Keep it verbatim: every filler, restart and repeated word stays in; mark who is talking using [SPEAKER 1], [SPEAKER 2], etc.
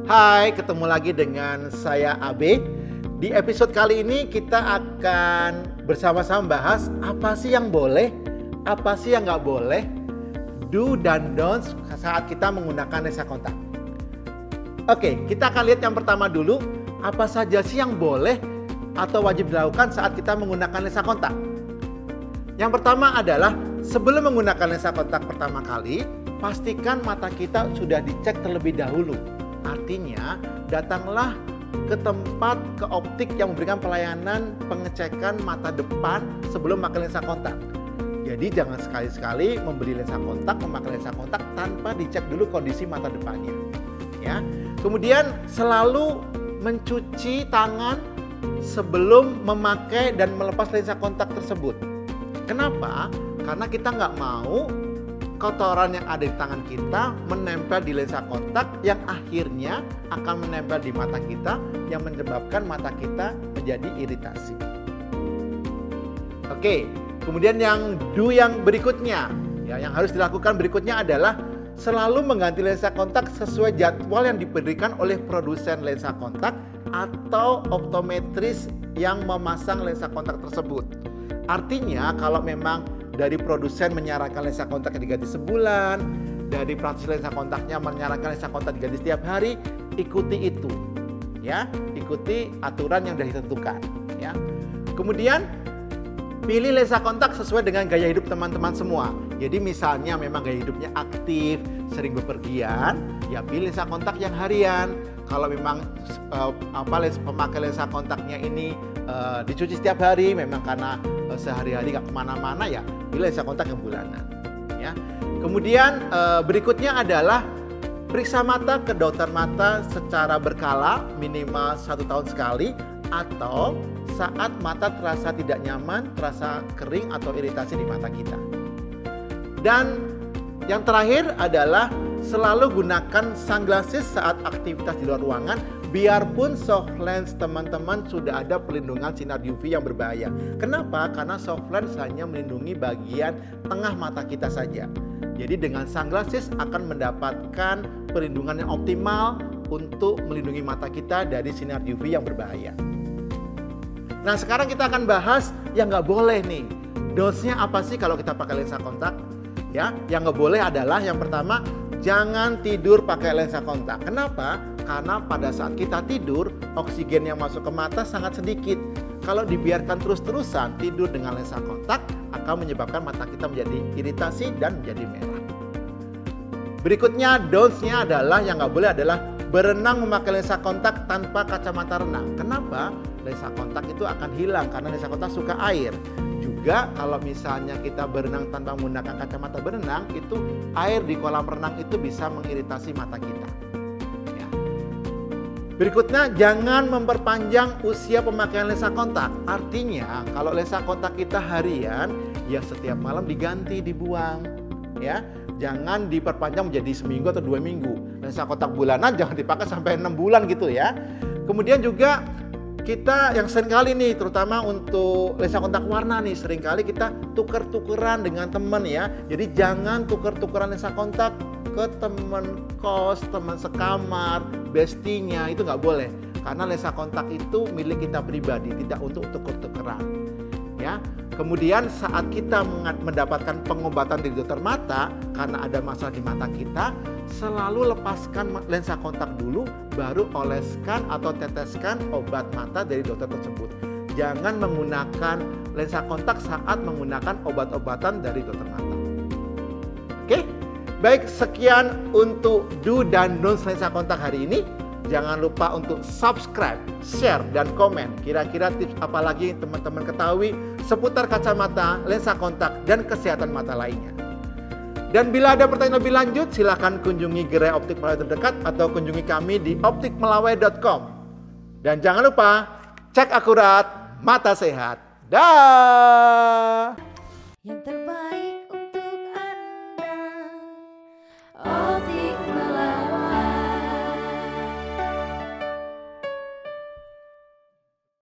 [SPEAKER 1] Hai, ketemu lagi dengan saya Abe. Di episode kali ini kita akan bersama-sama bahas apa sih yang boleh, apa sih yang nggak boleh, do dan don'ts saat kita menggunakan lensa kontak. Oke, kita akan lihat yang pertama dulu, apa saja sih yang boleh atau wajib dilakukan saat kita menggunakan lensa kontak. Yang pertama adalah sebelum menggunakan lensa kontak pertama kali, pastikan mata kita sudah dicek terlebih dahulu. Artinya, datanglah ke tempat, ke optik yang memberikan pelayanan pengecekan mata depan sebelum memakai lensa kontak. Jadi jangan sekali-sekali membeli lensa kontak, memakai lensa kontak tanpa dicek dulu kondisi mata depannya. Ya. Kemudian selalu mencuci tangan sebelum memakai dan melepas lensa kontak tersebut. Kenapa? Karena kita nggak mau kotoran yang ada di tangan kita menempel di lensa kontak yang akhirnya akan menempel di mata kita yang menyebabkan mata kita menjadi iritasi. Oke, kemudian yang do yang berikutnya, ya, yang harus dilakukan berikutnya adalah selalu mengganti lensa kontak sesuai jadwal yang diberikan oleh produsen lensa kontak atau optometris yang memasang lensa kontak tersebut. Artinya kalau memang dari produsen menyarankan lensa kontak yang diganti sebulan, dari praktis lensa kontaknya menyarankan lensa kontak diganti setiap hari, ikuti itu, ya, ikuti aturan yang sudah ditentukan, ya. Kemudian pilih lensa kontak sesuai dengan gaya hidup teman-teman semua. Jadi misalnya memang gaya hidupnya aktif, sering bepergian, ya pilih lensa kontak yang harian. Kalau memang uh, apa lensa, pemakai lensa kontaknya ini uh, dicuci setiap hari, memang karena uh, sehari-hari nggak kemana-mana, ya pilih lensa kontak yang bulanan. Ya. Kemudian uh, berikutnya adalah periksa mata ke dokter mata secara berkala, minimal satu tahun sekali, atau saat mata terasa tidak nyaman, terasa kering atau iritasi di mata kita. Dan yang terakhir adalah selalu gunakan sunglasses saat aktivitas di luar ruangan, biarpun soft lens teman-teman sudah ada pelindungan sinar U V yang berbahaya. Kenapa? Karena soft lens hanya melindungi bagian tengah mata kita saja. Jadi dengan sunglasses akan mendapatkan perlindungan yang optimal untuk melindungi mata kita dari sinar U V yang berbahaya. Nah, sekarang kita akan bahas yang nggak boleh nih. Dosnya apa sih kalau kita pakai lensa kontak? Ya, yang nggak boleh adalah yang pertama, jangan tidur pakai lensa kontak. Kenapa? Karena pada saat kita tidur, oksigen yang masuk ke mata sangat sedikit. Kalau dibiarkan terus-terusan tidur dengan lensa kontak, akan menyebabkan mata kita menjadi iritasi dan menjadi merah. Berikutnya, don'ts-nya adalah yang nggak boleh adalah berenang memakai lensa kontak tanpa kacamata renang. Kenapa? Lensa kontak itu akan hilang karena lensa kontak suka air. Juga kalau misalnya kita berenang tanpa menggunakan kacamata berenang, itu air di kolam renang itu bisa mengiritasi mata kita. Ya. Berikutnya, jangan memperpanjang usia pemakaian lensa kontak. Artinya kalau lensa kontak kita harian, ya setiap malam diganti, dibuang. Ya, jangan diperpanjang menjadi seminggu atau dua minggu. Lensa kontak bulanan jangan dipakai sampai enam bulan gitu ya. Kemudian juga kita yang seringkali nih, terutama untuk lensa kontak warna nih, seringkali kita tuker-tukeran dengan teman ya. Jadi jangan tuker-tukeran lensa kontak ke teman kos, teman sekamar, bestinya, itu nggak boleh. Karena lensa kontak itu milik kita pribadi, tidak untuk tuker-tukeran. Ya. Kemudian saat kita mendapatkan pengobatan dari dokter mata karena ada masalah di mata kita, selalu lepaskan lensa kontak dulu, baru oleskan atau teteskan obat mata dari dokter tersebut. Jangan menggunakan lensa kontak saat menggunakan obat-obatan dari dokter mata. Oke, baik, sekian untuk do dan don'ts lensa kontak hari ini. Jangan lupa untuk subscribe, share, dan komen. Kira-kira tips apa lagi yang teman-teman ketahui seputar kacamata, lensa kontak, dan kesehatan mata lainnya. Dan bila ada pertanyaan lebih lanjut, silakan kunjungi gerai optik melawai terdekat atau kunjungi kami di optik melawai dot com. Dan jangan lupa, cek akurat, mata sehat. Dah.